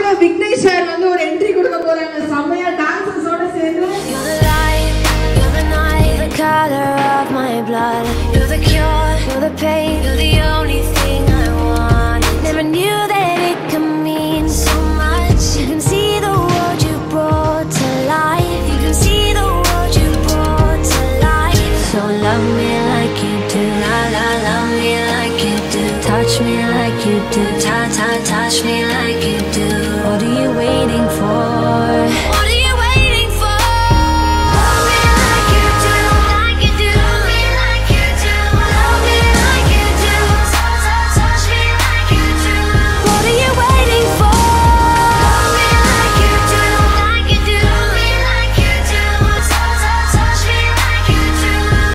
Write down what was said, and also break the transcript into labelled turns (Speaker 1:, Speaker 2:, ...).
Speaker 1: Vignesh sir வந்து ஒரு entry கொடுக்க போறாங்க செமையா டான்சர்ஸோட சேர்ந்து.
Speaker 2: You're the light, you're the night, the color of my blood. You're the cure, you're the pain, you're the only thing I want. Never knew that it could mean so much. You can see the world you brought to life. You can see the world you brought to life. So love me like you do, la la, love me like you do. Touch me like you do, touch me like you do. What are you waiting for?